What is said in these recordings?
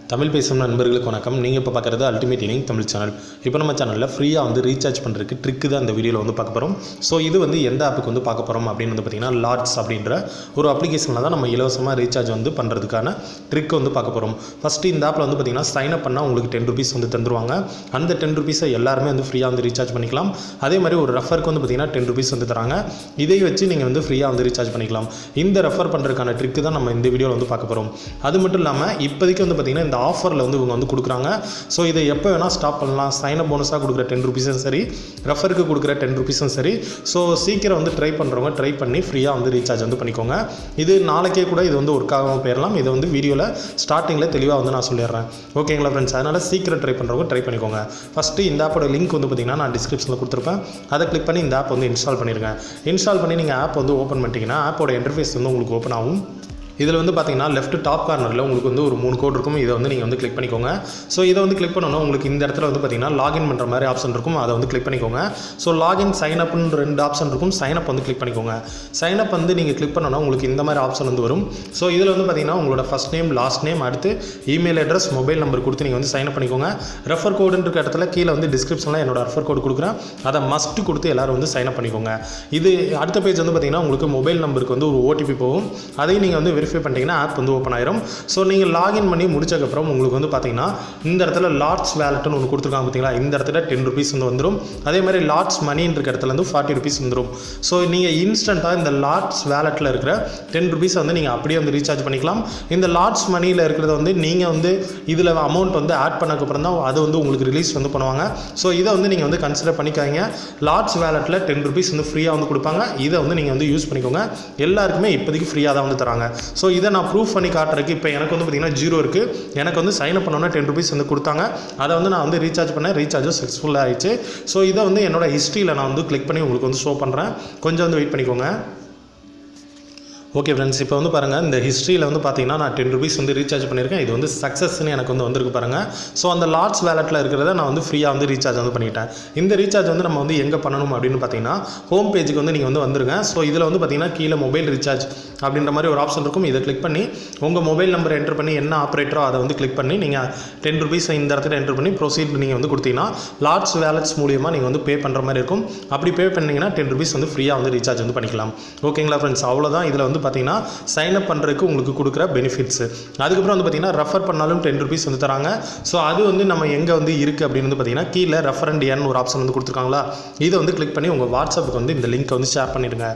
தமிழ் பேசும் நண்பர்களுக்கு வணக்கம். நீங்கள் இப்போ பார்க்குறது அல்டிமேட் இனிங் தமிழ் சேனல். இப்போ நம்ம சேனலில் ஃப்ரீயாக வந்து ரீசார்ஜ் பண்ணுறதுக்கு ட்ரிக்கு தான் இந்த வீடியோவில் வந்து பார்க்க போகிறோம். ஸோ இது வந்து எந்த ஆப்புக்கு வந்து பார்க்க போகிறோம் அப்படின்னு வந்து பார்த்திங்கன்னா, லாட்ஸ் அப்படின்ற ஒரு அப்ளிகேஷனில் தான் நம்ம இலவசமாக ரீசார்ஜ் வந்து பண்ணுறதுக்கான ட்ரிக் வந்து பார்க்க போகிறோம். ஃபஸ்ட்டு இந்த ஆப்பில் வந்து பார்த்திங்கன்னா சைன் அப் பண்ணால் உங்களுக்கு 10 rupees வந்து தந்துருவாங்க. அந்த 10 rupees எல்லாருமே வந்து ஃப்ரீயாக வந்து ரீசார்ஜ் பண்ணிக்கலாம். அதே மாதிரி ஒரு ரெஃபருக்கு வந்து பார்த்திங்கன்னா 10 rupees வந்து தராங்க. இதை வச்சு நீங்கள் வந்து ஃப்ரீயாக வந்து ரீசார்ஜ் பண்ணிக்கலாம். இந்த ரெஃபர் பண்ணுறதுக்கான ட்ரிக்கு தான் நம்ம இந்த வீடியோவில் வந்து பார்க்க போகிறோம். அது மட்டும் இல்லாமல் இப்போதைக்கு வந்து பார்த்திங்கன்னா இந்த ஆஃபரில் வந்து இவங்க வந்து கொடுக்குறாங்க. ஸோ இதை எப்போ வேணால் ஸ்டாப் பண்ணலாம். சைன் அப் போனஸாக கொடுக்குற 10 rupees சரி, ரெஃபருக்கு கொடுக்குற 10 rupees சரி. ஸோ சீக்கிரம் வந்து ட்ரை பண்ணுறவங்க ட்ரை பண்ணி ஃப்ரீயாக வந்து ரீசார்ஜ் வந்து பண்ணிக்கோங்க. இது நாளைக்கே கூட இது வந்து ஒர்க் ஆகாமல் போயிடலாம். இதை வந்து வீடியோவில் ஸ்டார்டிங்கில் தெளிவாக வந்து நான் சொல்லிடுறேன். ஓகேங்களா ஃப்ரெண்ட்ஸ்? அதனால் சீக்கிரம் ட்ரை பண்ணுறவங்க ட்ரை பண்ணிக்கோங்க. ஃபஸ்ட்டு இந்த ஆப்போட லிங்க் வந்து பார்த்திங்கன்னா நான் டிஸ்கிரிப்ஷனில் கொடுத்துருப்பேன். அதை கிளிக் பண்ணி இந்த ஆப் வந்து இன்ஸ்டால் பண்ணிடுங்க. இன்ஸ்டால் பண்ணி நீங்கள் ஆப் வந்து ஓப்பன் பண்ணிட்டீங்கன்னா ஆப்போட இன்டர்ஃபேஸ் வந்து உங்களுக்கு ஓப்பன் ஆகும். இதில் வந்து பார்த்தீங்கன்னா லெஃப்ட் டாப் கார்னரில் உங்களுக்கு வந்து ஒரு 3 கோட் இருக்கும். இதை வந்து நீங்கள் வந்து கிளிக் பண்ணிக்கோங்க. ஸோ இதை வந்து கிளிக் பண்ணணும். உங்களுக்கு இந்த இடத்துல வந்து பார்த்தீங்கன்னா லாகின் பண்ணுற மாதிரி ஆப்ஷன் இருக்கும். அதை வந்து கிளிக் பண்ணிக்கோங்க. ஸோ லாகின் சைன் அப்னு 2 ஆப்ஷன் இருக்கும். சைன் அப் வந்து கிளிக் பண்ணிக்கோங்க. சைன் அப் வந்து நீங்கள் கிளிக் பண்ணணும். உங்களுக்கு இந்த மாதிரி ஆப்ஷன் வந்து வரும். ஸோ இதில் வந்து பார்த்தீங்கன்னா உங்களோட ஃபஸ்ட் நேம், லாஸ்ட் நேம், அடுத்து இமெயில் அட்ரஸ், மொபைல் நம்பர் கொடுத்து நீங்கள் வந்து சைன் அப் பண்ணிக்கோங்க. ரெஃபர் கோடுன்ற இடத்துல கீழே வந்து டிஸ்கிரிப்ஷனில் என்னோட ரெஃபர் கோடு கொடுக்குறேன். அதை மஸ்ட்டு கொடுத்து எல்லோரும் வந்து சைன் அப் பண்ணிக்கோங்க. இது அடுத்த பேஜ் வந்து பார்த்தீங்கன்னா உங்களுக்கு மொபைல் நம்பருக்கு வந்து ஒரு OTP போகும். அதையும் நீங்கள் வந்து வெரிஃபை பண்ணிட்டீங்கன்னா ஆப் வந்து ஓப்பன் ஆயிரும். ஸோ நீங்கள் லாகின் பண்ணி முடிச்சதுக்கப்புறம் உங்களுக்கு வந்து பார்த்தீங்கன்னா இந்த இடத்துல லாட்ஸ் வேலட்னு ஒன்று கொடுத்துருக்காங்க பார்த்தீங்களா? இந்த இடத்துல 10 rupees வந்து வந்துடும். அதே மாதிரி லாட்ஸ் மணின்ற இடத்துல வந்து 40 rupees வந்துடும். ஸோ நீங்கள் இன்ஸ்டண்ட்டாக இந்த லாட்ஸ் வேலட்டில் இருக்கிற 10 rupees வந்து நீங்கள் அப்படியே வந்து ரீசார்ஜ் பண்ணிக்கலாம். இந்த லாட்ஸ் மணியில் இருக்கிறத வந்து நீங்கள் வந்து இதில் அமௌண்ட் வந்து ஆட் பண்ணக்கப்புறம் தான் அது வந்து உங்களுக்கு ரிலீஸ் வந்து பண்ணுவாங்க. ஸோ இதை வந்து நீங்கள் வந்து கன்சிடர் பண்ணிக்காங்க. லாட்ஸ் வேலட்டில் 10 rupees வந்து ஃப்ரீயாக வந்து கொடுப்பாங்க. இதை வந்து நீங்கள் வந்து யூஸ் பண்ணிக்கோங்க. எல்லாருக்குமே இப்போதைக்கு ஃப்ரீயாக தான் வந்து தராங்க. ஸோ இதை நான் ப்ரூஃப் பண்ணி காட்டுறதுக்கு இப்போ எனக்கு வந்து பார்த்திங்கன்னா 0 இருக்குது. எனக்கு வந்து சைன் அப் பண்ணோன்னா 10 rupees வந்து கொடுத்தாங்க. அதை வந்து நான் வந்து ரீசார்ஜ் பண்ணேன். ரீசார்ஜும் சக்ஸஸ்ஃபுல்லாக ஆயிடுச்சு. ஸோ இதை வந்து என்னோட ஹிஸ்ட்ரியில் நான் வந்து கிளிக் பண்ணி உங்களுக்கு வந்து ஷோ பண்ணுறேன். கொஞ்சம் வந்து வெயிட் பண்ணிக்கோங்க. ஓகே ஃப்ரெண்ட்ஸ், இப்போ வந்து பாருங்கள், இந்த ஹிஸ்ட்ரியில் வந்து பார்த்தீங்கன்னா நான் 10 rupees வந்து ரீசார்ஜ் பண்ணியிருக்கேன். இது வந்து சக்ஸஸ்ன்னு எனக்கு வந்து வந்திருக்கு பாருங்கள். ஸோ அந்த லாட்ஸ் வேலட்டில் இருக்கிறத நான் வந்து ஃப்ரீயாக வந்து ரீசார்ஜ் வந்து பண்ணிட்டேன். இந்த ரீசார்ஜ் வந்து நம்ம வந்து எங்கே பண்ணணும் அப்படின்னு பார்த்தீங்கன்னா ஹோம் பேஜுக்கு வந்து நீங்கள் வந்து வந்துருங்க. ஸோ இதில் வந்து பார்த்தீங்கன்னா கீழே மொபைல் ரீசார்ஜ் அப்படின்ற மாதிரி ஒரு ஆப்ஷன் இருக்கும். இதை கிளிக் பண்ணி உங்கள் மொபைல் நம்பர் என்டர் பண்ணி என்ன ஆப்ரேட்டரோ அதை வந்து கிளிக் பண்ணி நீங்கள் 10 rupees இந்த இடத்துல என்டர் பண்ணி ப்ரொசீட் நீங்கள் வந்து கொடுத்தீங்கன்னா லாட்ஸ் வேலட்ஸ் மூலியமாக நீங்கள் வந்து பே பண்ணுற மாதிரி இருக்கும். அப்படி பே பண்ணிங்கன்னா 10 rupees வந்து ஃப்ரீயாக வந்து ரீசார்ஜ் வந்து பண்ணிக்கலாம். ஓகேங்களா ஃப்ரெண்ட்ஸ்? அவ்வளோதான். இதில் வந்து பார்த்தீங்கன்னா சைன் அப் பண்ணுறதுக்கு உங்களுக்கு கொடுக்குற பெனிஃபிட்ஸ். அதுக்கப்புறம் வந்து பார்த்தீங்கன்னா ரெஃபர் பண்ணாலும் 10 rupees வந்து தராங்க. ஸோ அது வந்து நம்ம எங்கே வந்து இருக்குது அப்படின்னு வந்து பார்த்தீங்கன்னா கீழே ரெஃபரண்ட் என் ஒரு ஆப்ஷன் வந்து கொடுத்துருக்காங்களா? இதை வந்து கிளிக் பண்ணி உங்கள் வாட்ஸ்அப்புக்கு வந்து இந்த லிங்க்கை வந்து ஷேர் பண்ணிடுங்க.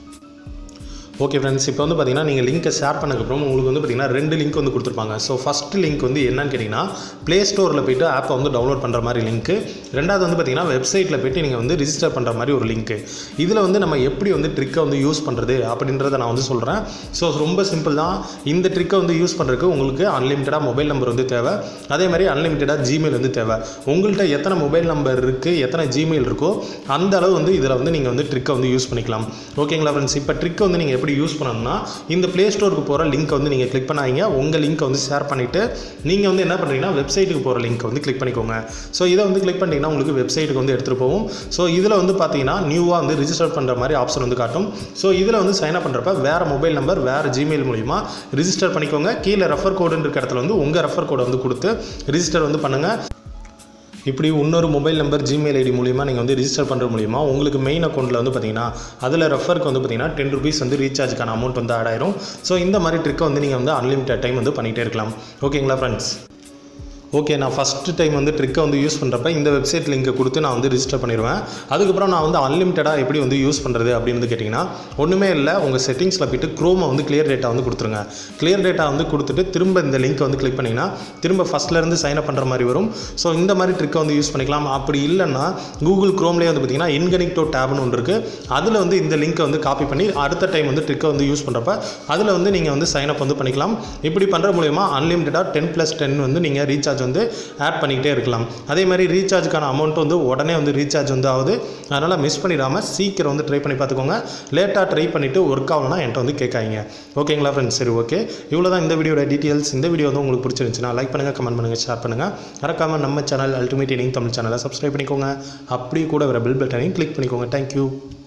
ஓகே ஃப்ரெண்ட்ஸ், இப்போ வந்து பார்த்தீங்கன்னா நீங்கள் லிங்க்கை ஷேர் பண்ணதுக்கப்புறம் உங்களுக்கு வந்து பார்த்தீங்கன்னா 2 லிங்க் வந்து கொடுத்துருப்பாங்க. ஸோ ஃபஸ்ட்டு லிங்க் வந்து என்னன்னு கேட்டிங்கன்னா ப்ளே ஸ்டோரில் போய்ட்டு ஆப்பை வந்து டவுன்லோட் பண்ணுற மாதிரி லிங்க்கு. ரெண்டாவது வந்து பார்த்தீங்கன்னா வெப்சைட்டில் போய்ட்டு நீங்கள் வந்து ரிஜிஸ்டர் பண்ணுற மாதிரி ஒரு லிங்க்கு. இதில் வந்து நம்ம எப்படி வந்து ட்ரிக்கை வந்து யூஸ் பண்ணுறது அப்படின்றத நான் வந்து சொல்கிறேன். ஸோ ரொம்ப சிம்பிள் தான். இந்த ட்ரிக்கை வந்து யூஸ் பண்ணுறதுக்கு உங்களுக்கு அன்லிமிட்டடாக மொபைல் நம்பர் வந்து தேவை. அதே மாதிரி அன்லிமிட்டடாக ஜிமெயில் வந்து தேவை. உங்கள்கிட்ட எத்தனை மொபைல் நம்பர் இருக்குது, எத்தனை ஜிமெயில் இருக்கோ அந்த அளவு வந்து இதில் வந்து நீங்கள் வந்து ட்ரிக்கை வந்து யூஸ் பண்ணிக்கலாம். ஓகேங்களா ஃப்ரெண்ட்ஸ்? இப்போ ட்ரிக்கை வந்து நீங்கள் எப்படி யூஸ் பண்ணணும்னா இந்த ப்ளே ஸ்டோருக்கு போகிற லிங்க் வந்து நீங்கள் கிளிக் பண்ணாதீங்க. உங்கள் லிங்க்கை வந்து ஷேர் பண்ணிவிட்டு நீங்கள் வந்து என்ன பண்ணுறீங்கன்னா வெப்சைட்டுக்கு போகிற லிங்க் வந்து கிளிக் பண்ணிக்கோங்க. ஸோ இதை வந்து கிளிக் பண்ணிங்கன்னா உங்களுக்கு வெப்சைட்டுக்கு வந்து எடுத்துகிட்டு போகும். ஸோ இதில் வந்து பார்த்தீங்கன்னா நியூவாக வந்து ரிஜிஸ்டர் பண்ணுற மாதிரி ஆப்ஷன் வந்து காட்டும். ஸோ இதில் வந்து சைன் அப் பண்ணுறப்ப வேறு மொபைல் நம்பர், வேறு ஜிமெயில் மூலிமா ரிஜிஸ்டர் பண்ணிக்கோங்க. கீழே ரெஃபர் கோடுன்ற இடத்துல வந்து உங்கள் ரெஃபர் கோடை வந்து கொடுத்து ரிஜிஸ்டர் வந்து பண்ணுங்கள். இப்படி இன்னொரு மொபைல் நம்பர், ஜிமெயில் ஐடி மூலிமா நீங்கள் வந்து ரிஜிஸ்டர் பண்ணுற மூலிமா உங்களுக்கு மெயின் அக்கௌண்ட்டில் வந்து பார்த்தீங்கன்னா அதில் ரெஃபருக்கு வந்து பார்த்தீங்கன்னா 10 rupees வந்து ரீசார்ஜுக்கான அமௌண்ட் வந்து ஆட் ஆயிரும். ஸோ இந்த மாதிரி ட்ரிக்கை வந்து நீங்கள் வந்து அன்லிமிட்டட் டைம் வந்து பண்ணிகிட்டே இருக்கலாம். ஓகேங்களா ஃப்ரெண்ட்ஸ்? ஓகே, நான் ஃபஸ்ட்டு டைம் வந்து ட்ரிக்கை வந்து யூஸ் பண்ணுறப்ப இந்த வெப்சைட் லிங்கை கொடுத்து நான் வந்து ரிஜிஸ்டர் பண்ணிடுவேன். அதுக்கப்புறம் நான் வந்து அன்லிமிட்டடாக எப்படி வந்து யூஸ் பண்ணுறது அப்படின்னு கேட்டிங்கன்னா ஒன்றுமே இல்லை. உங்கள் செட்டிங்ஸில் போய்ட்டு க்ரோமை வந்து கிளியர் டேட்டா வந்து கொடுத்துருங்க. கிளியர் டேட்டா வந்து கொடுத்துட்டு திரும்ப இந்த லிங்க்கை வந்து கிளிக் பண்ணிங்கன்னா திரும்ப ஃபஸ்ட்லேருந்து சைன் அப் பண்ணுற மாதிரி வரும். ஸோ இந்த மாதிரி ட்ரிக்கை வந்து யூஸ் பண்ணிக்கலாம். அப்படி இல்லைன்னா கூகுள் க்ரோம்லேயே வந்து பார்த்திங்கன்னா இன்கனெக்டோ டேப்னு ஒன்று இருக்குது. அதில் வந்து இந்த லிங்க்கை வந்து காப்பி பண்ணி அடுத்த டைம் வந்து ட்ரிக்கை வந்து யூஸ் பண்ணுறப்ப அதில் வந்து நீங்கள் வந்து சைன் அப் வந்து பண்ணிக்கலாம். இப்படி பண்ணுற மூலமா அன்லிமிட்டடாக 10+10 வந்து நீங்கள் ரீசார்ஜ் வந்து ஆட் பண்ணிக்கிட்டே இருக்கலாம். அதே மாதிரி ரீசார்ஜுக்கான அமௌண்ட் வந்து உடனே வந்து ரீசார்ஜ் வந்து ஆகுது. அதனால் மிஸ் பண்ணிடாமல் சீக்கிரம் வந்து ட்ரை பண்ணி பார்த்துக்கோங்க. லேட்டாக ட்ரை பண்ணிவிட்டு ஒர்க் ஆகணும்னா என்கிட்ட வந்து கேட்காதீங்க. ஓகேங்களா ஃப்ரெண்ட்ஸ்? சரி, ஓகே, இவ்வளோ தான் இந்த வீடியோட டீட்டெயில்ஸ். இந்த வீடியோ வந்து உங்களுக்கு பிடிச்சிருந்துச்சுன்னா லைக் பண்ணுங்கள், கமெண்ட் பண்ணுங்கள், ஷேர் பண்ணுங்கள். மறக்காமல் நம்ம சேனல் அல்டிமேட் இனிங் தமிழ் சேனலை சப்ஸ்கிரைப் பண்ணிக்கோங்க. அப்படியே கூட வர பெல் பட்டனையும் கிளிக் பண்ணிக்கோங்க. தேங்க்யூ.